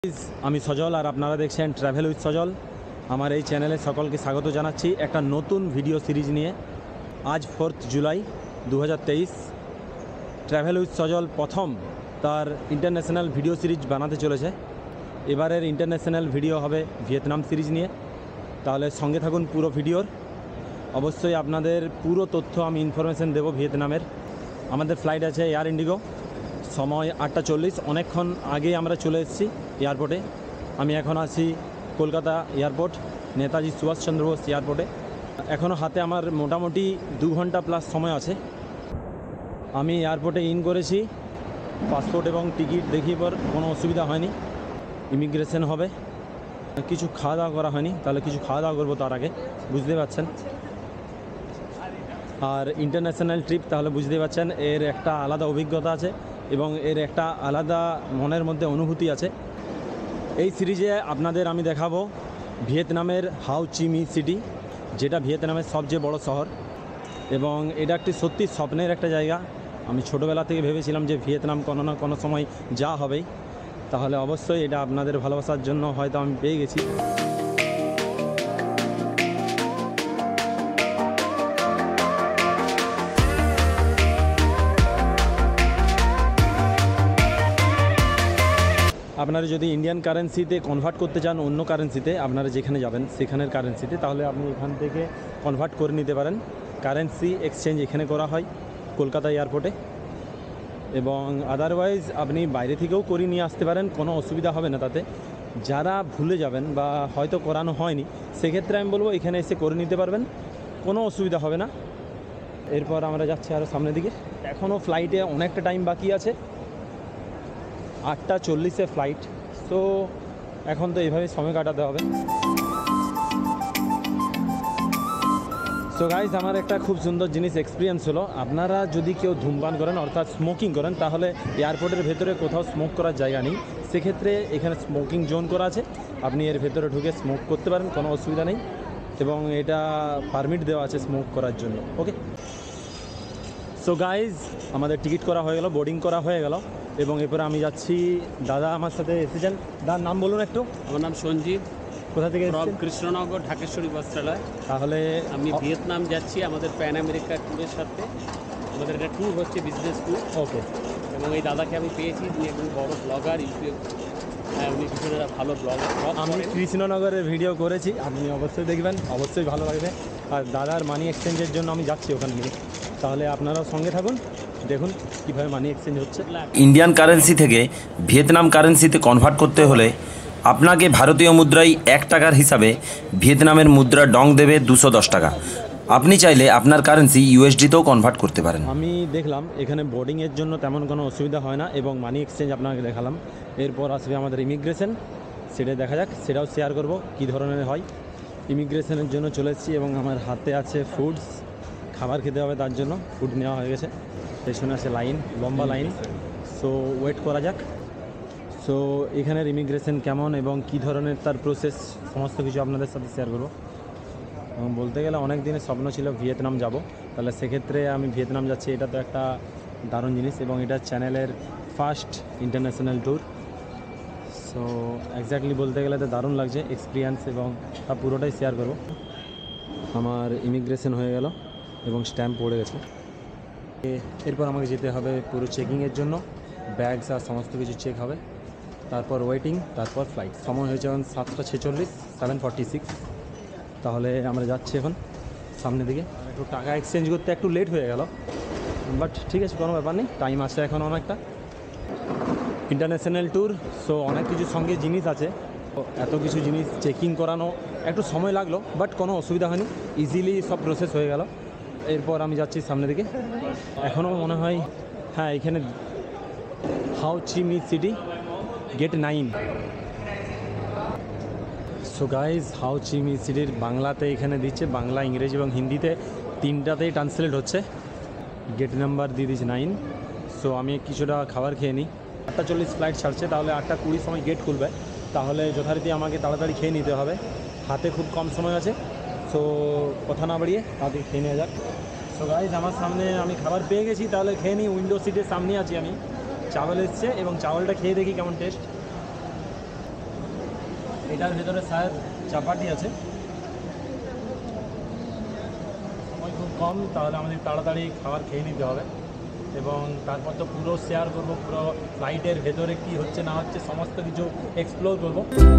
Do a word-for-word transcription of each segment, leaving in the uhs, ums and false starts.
আমি সজল আর আপনারা দেখছেন ট্রাভেল উইথ সজল। আমার এই চ্যানেলে সকলকে স্বাগত জানাচ্ছি একটা নতুন ভিডিও সিরিজ নিয়ে। আজ ফোর্থ জুলাই দু হাজার তেইশ ট্রাভেল উইথ সজল প্রথম তার ইন্টারন্যাশনাল ভিডিও সিরিজ বানাতে চলেছে। এবারের ইন্টারন্যাশনাল ভিডিও হবে ভিয়েতনাম সিরিজ নিয়ে। তাহলে সঙ্গে থাকুন পুরো ভিডিওর। অবশ্যই আপনাদের পুরো তথ্য আমি ইনফরমেশন দেবো ভিয়েতনামের। আমাদের ফ্লাইট আছে এয়ার ইন্ডিগো, সময় আটটা চল্লিশ। অনেকক্ষণ আগেই আমরা চলে এসেছি এয়ারপোর্টে। আমি এখন আছি কলকাতা এয়ারপোর্ট, নেতাজি সুভাষচন্দ্র বোস এয়ারপোর্টে। এখনও হাতে আমার মোটামুটি দু ঘন্টা প্লাস সময় আছে। আমি এয়ারপোর্টে ইন করেছি, পাসপোর্ট এবং টিকিট দেখিয়ে পর কোনো অসুবিধা হয়নি। ইমিগ্রেশন হবে, কিছু খাওয়া দাওয়া করা হয়নি, তাহলে কিছু খাওয়া দাওয়া করবো তার আগে, বুঝতে পারছেন। আর ইন্টারন্যাশনাল ট্রিপ, তাহলে বুঝতেই পারছেন এর একটা আলাদা অভিজ্ঞতা আছে এবং এর একটা আলাদা মনের মধ্যে অনুভূতি আছে। এই সিরিজে আপনাদের আমি দেখাবো ভিয়েতনামের হাও চি মি সিটি, যেটা ভিয়েতনামের সবচেয়ে বড় শহর এবং এটা একটি সত্যি স্বপ্নের একটা জায়গা। আমি ছোটোবেলা থেকে ভেবেছিলাম যে ভিয়েতনাম কোনো না কোনো সময় যা হবেই, তাহলে অবশ্যই এটা আপনাদের ভালোবাসার জন্য হয়তো আমি পেয়ে গেছি। আপনারা যদি ইন্ডিয়ান কারেন্সিতে কনভার্ট করতে চান অন্য কারেন্সিতে, আপনারা যেখানে যাবেন সেখানের কারেন্সিতে, তাহলে আপনি এখান থেকে কনভার্ট করে নিতে পারেন। কারেন্সি এক্সচেঞ্জ এখানে করা হয় কলকাতা এয়ারপোর্টে, এবং আদারওয়াইজ আপনি বাইরে থেকেও করে নিয়ে আসতে পারেন, কোনো অসুবিধা হবে না তাতে। যারা ভুলে যাবেন বা হয়তো করানো হয়নি, সেক্ষেত্রে আমি বলবো এখানে এসে করে নিতে পারবেন, কোনো অসুবিধা হবে না। এরপর আমরা যাচ্ছি আরও সামনের দিকে। এখনও ফ্লাইটে অনেকটা টাইম বাকি আছে, আটটা চল্লিশে ফ্লাইট। সো এখন তো এইভাবে সময় কাটাতে হবে। সো গাইজ, আমার একটা খুব সুন্দর জিনিস এক্সপিরিয়েন্স হলো। আপনারা যদি কেউ ধূমপান করেন অর্থাৎ স্মোকিং করেন, তাহলে এয়ারপোর্টের ভেতরে কোথাও স্মোক করার জায়গা নেই। সেক্ষেত্রে এখানে স্মোকিং জোন করা আছে, আপনি এর ভেতরে ঢুকে স্মোক করতে পারেন, কোনো অসুবিধা নেই, এবং এটা পারমিট দেওয়া আছে স্মোক করার জন্য। ওকে, সো গাইজ, আমাদের টিকিট করা হয়ে গেল, বোর্ডিং করা হয়ে গেল, এবং এরপরে আমি যাচ্ছি। দাদা আমার সাথে এসেছেন, দাদার নাম বলুন একটু। আমার নাম সঞ্জিত, কোথা থেকে ফ্রম এসেছেন? কৃষ্ণনগর, ঢাকেশ্বরী বস্ত্রালয়। তাহলে আমি ভিয়েতনাম যাচ্ছি আমাদের প্যান আমেরিকা ট্যুরের সাথে। আমাদের একটা ট্যুর হচ্ছে, বিজনেস ট্যুর। ওকে, এবং এই দাদাকে আমি পেয়েছি, তিনি একজন বড় ব্লগার, ইউটিউব, হ্যাঁ উনি ভীষণ একটা ভালো ব্লগার। আমি কৃষ্ণনগরের ভিডিও করেছি, আপনি অবশ্যই দেখবেন, অবশ্যই ভালো লাগবে। আর দাদার মানি এক্সচেঞ্জের জন্য আমি যাচ্ছি ওখান থেকে, তাহলে আপনারাও সঙ্গে থাকুন, দেখুন কীভাবে মানি এক্সচেঞ্জ হচ্ছে। ইন্ডিয়ান কারেন্সি থেকে ভিয়েতনাম কারেন্সিতে কনভার্ট করতে হলে আপনাকে ভারতীয় মুদ্রায় এক টাকার হিসাবে ভিয়েতনামের মুদ্রা ডং দেবে দুশো দশ টাকা। আপনি চাইলে আপনার কারেন্সি ইউএসডিতেও কনভার্ট করতে পারেন। আমি দেখলাম এখানে বোর্ডিংয়ের জন্য তেমন কোনো অসুবিধা হয় না, এবং মানি এক্সচেঞ্জ আপনাকে দেখালাম। এরপর আসবে আমাদের ইমিগ্রেশন, সেটা দেখা যাক, সেটাও শেয়ার করব কী ধরনের হয়। ইমিগ্রেশনের জন্য চলে এসেছি এবং আমার হাতে আছে ফুডস, খাবার খেতে হবে, তার জন্য ফুড নেওয়া হয়ে গেছে। পেছনে আছে লাইন, লম্বা লাইন। সো ওয়েট করা যাক। সো এখানের ইমিগ্রেশন কেমন এবং কী ধরনের তার প্রসেস, সমস্ত কিছু আপনাদের সাথে শেয়ার করবো। এবং বলতে গেলে অনেক দিনের স্বপ্ন ছিল ভিয়েতনাম যাব, তাহলে সেক্ষেত্রে আমি ভিয়েতনাম যাচ্ছি, এটা তো একটা দারুণ জিনিস, এবং এটা চ্যানেলের first international tour. So exactly বলতে গেলে তো দারুণ লাগছে এক্সপিরিয়েন্স, এবং তা পুরোটাই শেয়ার করব। আমার ইমিগ্রেশন হয়ে গেল এবং স্ট্যাম্প পড়ে গেছে। এরপর আমাকে যেতে হবে পুরো চেকিংয়ের জন্য, ব্যাগস আর সমস্ত কিছু চেক হবে, তারপর ওয়েটিং, তারপর ফ্লাইট। সময় হয়েছে এখন সাতটা ছেচল্লিশ, সেভেন ফর্টি সিক্স। তাহলে আমরা যাচ্ছি এখন সামনের দিকে। একটু টাকা এক্সচেঞ্জ করতে একটু লেট হয়ে গেল, বাট ঠিক আছে, কোনো ব্যাপার নেই, টাইম আছে এখন অনেকটা। ইন্টারন্যাশনাল ট্যুর, সো অনেক কিছু সঙ্গে জিনিস আছে, এত কিছু জিনিস চেকিং করানো একটু সময় লাগলো, বাট কোনো অসুবিধা হয়নি, ইজিলি সব প্রসেস হয়ে গেল। এরপর আমি যাচ্ছি সামনের দিকে। এখনও মনে হয়, হ্যাঁ, এখানে Ho Chi Minh city, gate nine. So guys, Ho Chi Minh সিটির বাংলাতে এখানে দিচ্ছে, বাংলা, ইংরেজি এবং হিন্দিতে তিনটাতেই ট্রান্সলেট হচ্ছে। গেট নাম্বার দিয়ে দিচ্ছে নাইন। সো আমি কিছুটা খাবার খেয়ে নিই। আটটা চল্লিশ ফ্লাইট ছাড়ছে, তাহলে আটটা কুড়ির সময় গেট খুলবে, তাহলে যথারীতি আমাকে তাড়াতাড়ি খেয়ে নিতে হবে, হাতে খুব কম সময় আছে। সো কথা না বাড়িয়ে তাড়াতাড়ি খেয়ে নেওয়া যাক। সো গাইজ, আমার সামনে আমি খাবার পেয়ে গেছি, তাহলে খেয়ে নিই। উইন্ডো সিটের সামনে আছি আমি, চাওয়াল এসছে এবং চাওয়ালটা খেয়ে দেখি কেমন টেস্ট। এটার ভেতরে স্যার চাপাটি আছে, সময় খুব কম, তাহলে আমাদের তাড়াতাড়ি খাবার খেয়ে নিতে হবে এবং তারপর তো পুরো শেয়ার করব, পুরো ফ্লাইটের ভেতরে কি হচ্ছে না হচ্ছে সমস্ত কিছু এক্সপ্লোর করব।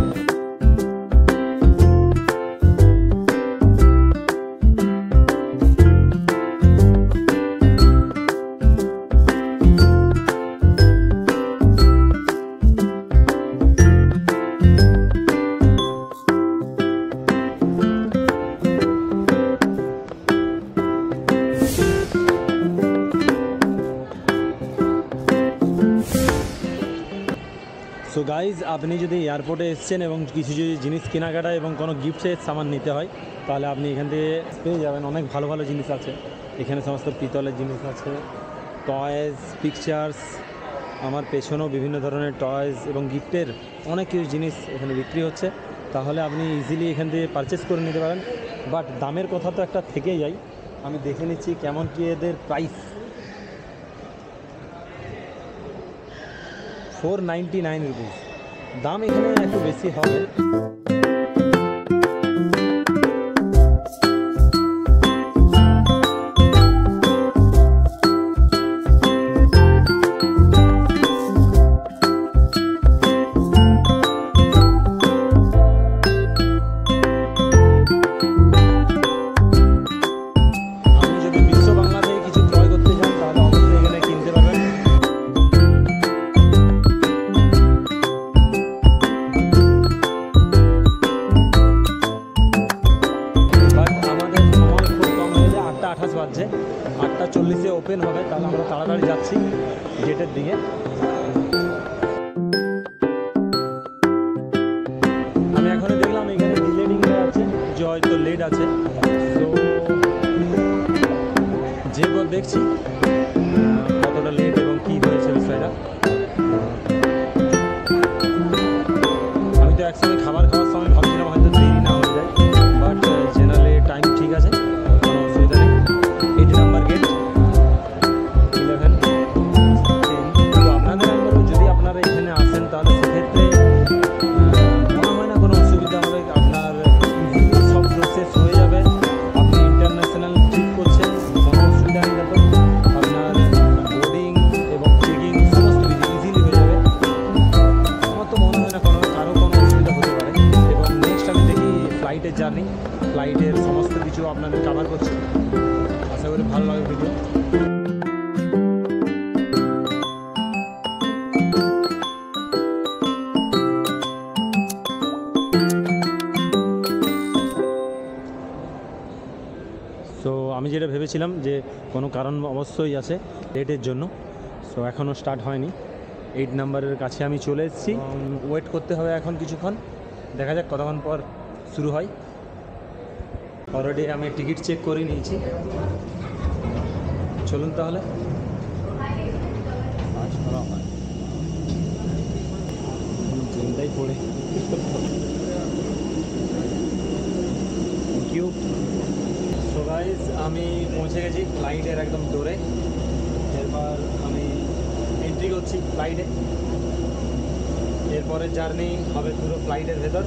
সো গাইজ, আপনি যদি এয়ারপোর্টে এসছেন এবং কিছু যদি জিনিস কেনাকাটা এবং কোনো গিফটের সামান নিতে হয়, তাহলে আপনি এখান থেকে পেয়ে যাবেন। অনেক ভালো ভালো জিনিস আছে এখানে, সমস্ত পিতলের জিনিস আছে, টয়েস, পিকচার্স, আমার পেছনেও বিভিন্ন ধরনের টয়েস এবং গিফটের অনেক কিছু জিনিস এখানে বিক্রি হচ্ছে, তাহলে আপনি ইজিলি এখান থেকে পারচেস করে নিতে পারেন। বাট দামের কথা তো একটা থেকেই যায়, আমি দেখে নিচ্ছি কেমন কি এদের price. Four ninety nine rupees, দাম এখানে একটু বেশি হবে। আপনি যদি বিশ্ব বাংলা থেকে কিছু ক্রয় করতে চান তাহলে অবশ্যই এখানে কিনতে পারবেন। আঠাশ বাজছে, আটটা চল্লিশে ওপেন হবে, তাহলে আমরা তাড়াতাড়ি যাচ্ছি গেটের দিকে। আমি এখনো দেখলাম এখানে ডিলেডিং আছে, যে হয়তো লেট আছে, তো যে পর দেখছি কতটা লেট এবং কী হয়েছে বিষয়টা। আমি তো একসঙ্গে খাবার খাওয়ার সময় ভাবছিলাম হয়তো দেরি না হয়ে যায়, বাট জেনারেলি টাইম ঠিক আছে, কোনো অসুবিধা নেই। Eight number gate, eleven ten. তো আপনাদের আমি বলবো, যদি আপনারা এখানে আসেন তাহলে সেক্ষেত্রে মনে হয় না কোনো অসুবিধা হবে, আপনার সব প্রসেস হয়ে যাবে। আপনি ইন্টারন্যাশনাল ট্রিপ করছেন, কোনো অসুবিধা নেই, যাতে আপনার বোর্ডিং এবং চেকিং সমস্ত কিছু ইজিলি হয়ে যাবে। আমার তো মনে হয় না কোনো কারো কোনো অসুবিধা হতে পারে। এবং নেক্সট আমি দেখি ফ্লাইটের জার্নি, ফ্লাইটের সমস্ত কিছু আপনাদের কভার করছি, আশা করি ভালো লাগে ভিডিও। সো আমি যেটা ভেবেছিলাম যে কোনো কারণ অবশ্যই আছে লেটের জন্য, সো এখনও স্টার্ট হয়নি। এইট নাম্বারের কাছে আমি চলে এসেছি, ওয়েট করতে হবে এখন কিছুক্ষণ, দেখা যাক কতক্ষণ পর শুরু হয়। অলরেডি আমি টিকিট চেক করে নিয়েছি, চলুন তাহলে। চিন্তাই পড়ে, থ্যাংক ইউ। সো গাইজ, আমি পৌঁছে গেছি ফ্লাইটের একদম ডোরে। এরপর আমি এন্ট্রি করছি ফ্লাইটে। এরপরের জার্নি হবে পুরো ফ্লাইটের ভেতর।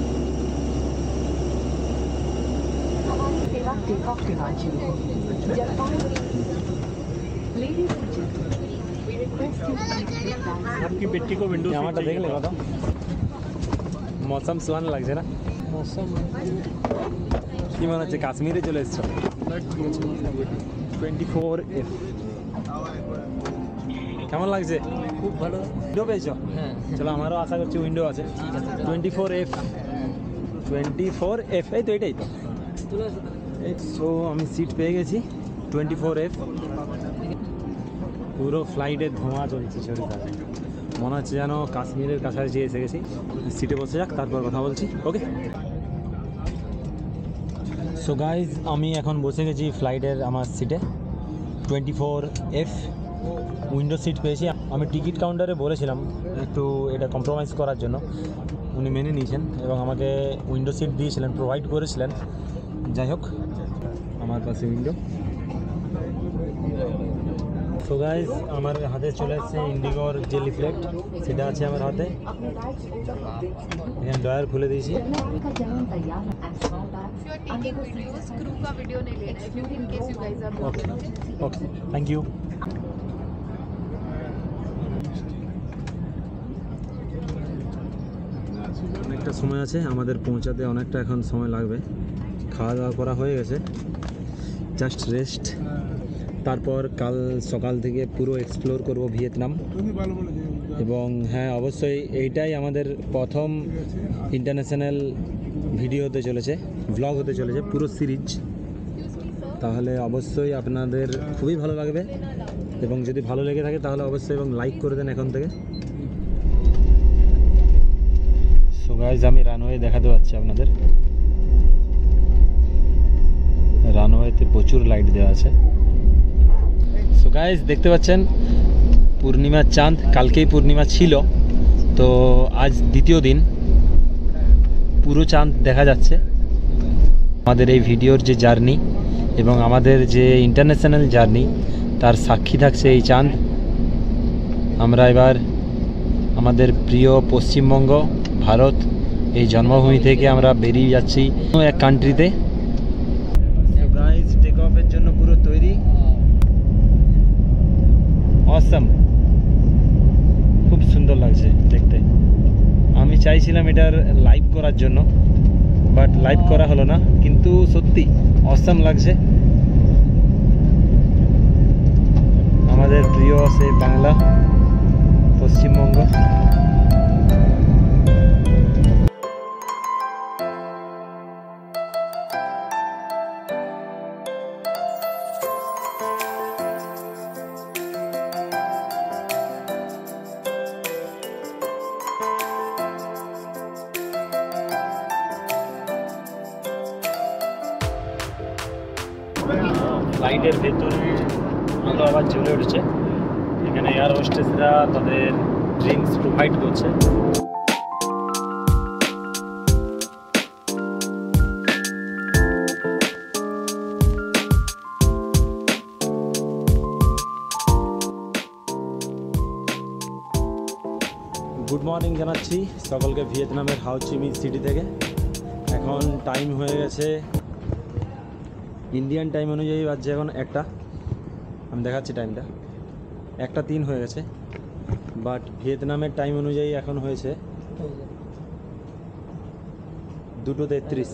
आपकी बेटी को विंडो জামাটা দেখলে কত মৌসুম সুহান লাগছে না? मौसम কি মনে হচ্ছে কাশ্মীরে চলে এসছো? টোয়েন্টি ফোর এফ কেমন লাগছে? খুব ভালো। উইন্ডো পেয়েছো? হ্যাঁ, চলো, আমারও আশা করছি উইন্ডো আছে। Twenty four F twenty four F এই তো, এটাই তো। সো আমি সিট পেয়ে গেছি টোয়েন্টি ফোর এফ। পুরো ফ্লাইটের ধোঁয়া চলছে চারিপাশে, মনে হচ্ছে যেন কাশ্মীরের কাছাকাছি এসে গেছি। সিটে বসে যাক, তারপর কথা বলছি। ওকে। সো গাইজ, আমি এখন বসে গেছি ফ্লাইটের আমার সিটে twenty four F. Window seat পেয়েছি। আমি টিকিট কাউন্টারে বলেছিলাম একটু এটা কম্প্রোমাইজ করার জন্য, উনি মেনে নিয়েছেন এবং আমাকে উইন্ডো সিট দিয়েছিলেন, প্রোভাইড করেছিলেন। যাই হোক, আমার পাশে উইন্ডো। সো গাইস আমার হাতে চলে এসেছে ইন্ডিগোর যে লিফলেট সেটা আছে আমার হাতে। এখানে ডয়ার খুলে দিয়েছি। क्रू का वीडियो नहीं लेना है क्योंकि in case you guys are okay okay thank you. অনেকটা সময় আছে আমাদের পৌঁছাতে, অনেকটা এখন সময় লাগবে। খাওয়া দাওয়া করা হয়ে গেছে, জাস্ট রেস্ট। তারপর কাল সকাল থেকে পুরো এক্সপ্লোর করব ভিয়েতনাম। এবং হ্যাঁ অবশ্যই এইটাই আমাদের প্রথম ইন্টারন্যাশনাল ভিডিও হতে চলেছে, ব্লগ হতে চলেছে, পুরো সিরিজ। তাহলে অবশ্যই আপনাদের খুবই ভালো লাগবে এবং যদি ভালো লেগে থাকে তাহলে অবশ্যই এবং লাইক করে দেন এখন থেকে। সো গাইস আমি রানওয়ে দেখাতে পাচ্ছি আপনাদের। রানওয়েতে প্রচুর লাইট দেওয়া আছে। সো গাইস দেখতে পাচ্ছেন পূর্ণিমার চাঁদ, কালকেই পূর্ণিমা ছিল, তো আজ দ্বিতীয় দিন পুরো চাঁদ দেখা যাচ্ছে। আমাদের এই ভিডিওর যে জার্নি এবং আমাদের যে ইন্টারন্যাশনাল জার্নি তার সাক্ষী থাকছে এই চাঁদ। আমরা এবার আমাদের প্রিয় পশ্চিমবঙ্গ ভারত এই জন্মভূমি থেকে আমরা বেরিয়ে যাচ্ছি এক কান্ট্রিতে। গাইস টেক অফের জন্য পুরো তৈরি। অসাম, খুব সুন্দর লাগছে দেখতে। আমি চাইছিলাম এটার লাইভ করার জন্য, বাট লাইভ করা হলো না, কিন্তু সত্যি অসাম লাগছে। আমাদের প্রিয় সেই বাংলা পশ্চিমবঙ্গ। ফ্লাইটের ভেতরে আলো আবার জ্বলে উঠেছে। এখানে এয়ার হোস্টেসরা তাদের ড্রিঙ্কস প্রোভাইড করছে। গুড মর্নিং জানাচ্ছি সকলকে ভিয়েতনামের হাও চি মিন সিটি থেকে। এখন টাইম হয়ে গেছে ইন্ডিয়ান টাইম অনুযায়ী, বাজছে এখন একটা, আমি দেখাচ্ছি টাইমটা, একটা তিন হয়ে গেছে। বাট ভিয়েতনামের টাইম অনুযায়ী এখন হয়েছে দুটো তেত্রিশ।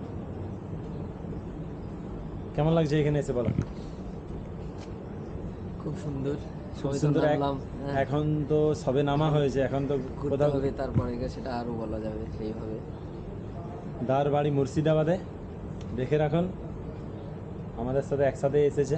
কেমন লাগছে এখানে এসে বলো? খুব সুন্দর, খুব সবাই তো সুন্দর। এক- নামলাম, হ্যাঁ, এখন তো সবে নামা হয়েছে, এখন তো ঘুরতে কোথাও হবে, তারপরে গিয়ে সেটা আরো বলা যাবে সেইভাবে। দার বাড়ি মুর্শিদাবাদে, দেখে রাখুন আমাদের সাথে একসাথে এসেছে।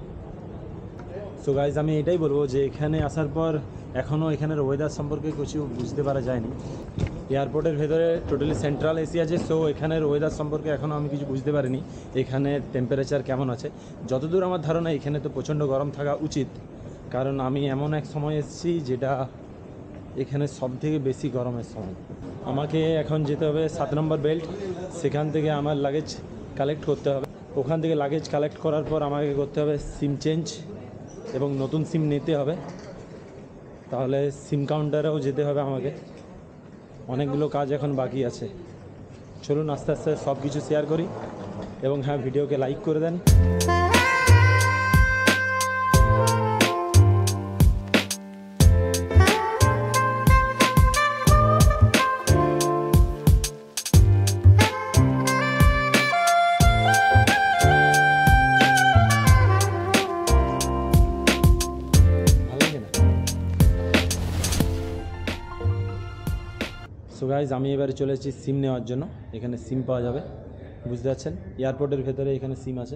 সো গাইজ আমি এটাই বলবো যে এখানে আসার পর এখনও এখানের ওয়েদার সম্পর্কে কিছু বুঝতে পারা যায়নি। এয়ারপোর্টের ভেতরে টোটালি সেন্ট্রাল এসি আছে, সো এখানের ওয়েদার সম্পর্কে এখনও আমি কিছু বুঝতে পারিনি এখানের টেম্পারেচার কেমন আছে। যতদূর আমার ধারণা এখানে তো প্রচণ্ড গরম থাকা উচিত, কারণ আমি এমন এক সময় এসেছি যেটা এখানে সব থেকে বেশি গরমের সময়। আমাকে এখন যেতে হবে সাত নম্বর বেল্ট, সেখান থেকে আমার লাগেজ কালেক্ট করতে হবে। ওখান থেকে লাগেজ কালেক্ট করার পর আমাকে করতে হবে সিম চেঞ্জ এবং নতুন সিম নিতে হবে। তাহলে সিম কাউন্টারেও যেতে হবে আমাকে। অনেকগুলো কাজ এখন বাকি আছে। চলুন আস্তে আস্তে সব কিছু শেয়ার করি এবং হ্যাঁ ভিডিওকে লাইক করে দেন। সো গাইজ আমি এবারে চলে এসেছি সিম নেওয়ার জন্য। এখানে সিম পাওয়া যাবে, বুঝতে পারছেন এয়ারপোর্টের ভেতরে এখানে সিম আছে।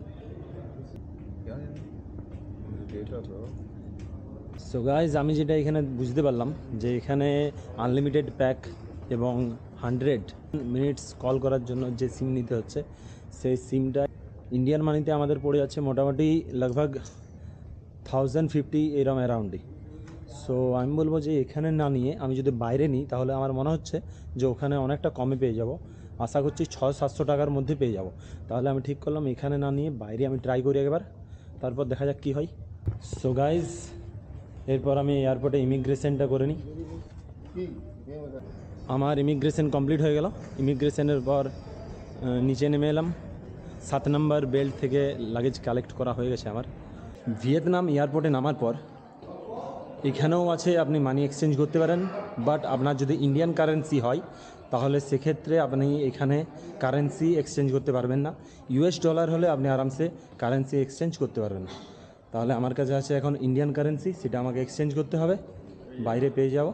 সো গাইজ আমি যেটা এখানে বুঝতে পারলাম যে এখানে আনলিমিটেড প্যাক এবং হান্ড্রেড মিনিটস কল করার জন্য যে সিম নিতে হচ্ছে, সেই সিমটা ইন্ডিয়ান মানিতে আমাদের পড়ে যাচ্ছে মোটামুটি লগভগ থাউজেন্ড ফিফটি এরম অ্যারাউন্ডই। সো আমি বলবো যে এখানে না নিয়ে আমি যদি বাইরে নিই তাহলে আমার মনে হচ্ছে যে ওখানে অনেকটা কমে পেয়ে যাব। আশা করছি ছয় সাতশো টাকার মধ্যে পেয়ে যাব। তাহলে আমি ঠিক করলাম এখানে না নিয়ে বাইরে আমি ট্রাই করি একবার, তারপর দেখা যাক কী হয়। সো গাইজ, এরপর আমি এয়ারপোর্টে ইমিগ্রেশনটা করে নিই। আমার ইমিগ্রেশন কমপ্লিট হয়ে গেল। ইমিগ্রেশনের পর আহ, নিচে নেমে এলাম। সাত নম্বর বেল্ট থেকে লাগেজ কালেক্ট করা হয়ে গেছে আমার। ভিয়েতনাম এয়ারপোর্টে নামার পর এখানেও আছে আপনি মানি এক্সচেঞ্জ করতে পারেন, বাট আপনার যদি ইন্ডিয়ান কারেন্সি হয় তাহলে সেক্ষেত্রে আপনি এখানে কারেন্সি এক্সচেঞ্জ করতে পারবেন না। ইউএস ডলার হলে আপনি আরামসে কারেন্সি এক্সচেঞ্জ করতে পারবেন। তাহলে আমার কাছে আছে এখন ইন্ডিয়ান কারেন্সি, সেটা আমাকে এক্সচেঞ্জ করতে হবে, বাইরে পেয়ে যাব।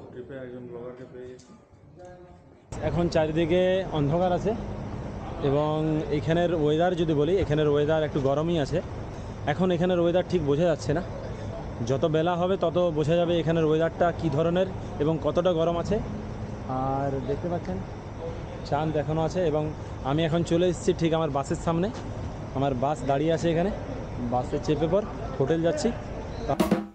এখন চারিদিকে অন্ধকার আছে এবং এখানের ওয়েদার যদি বলি, এখানের ওয়েদার একটু গরমই আছে। এখন এখানের ওয়েদার ঠিক বোঝা যাচ্ছে না, যত বেলা হবে তত বোঝা যাবে এখানের ওয়েদারটা কী ধরনের এবং কতটা গরম আছে। আর দেখতে পাচ্ছেন চাঁদ এখনও আছে এবং আমি এখন চলে এসেছি ঠিক আমার বাসের সামনে। আমার বাস দাঁড়িয়ে আছে এখানে, বাসে চেপে পর হোটেল যাচ্ছি।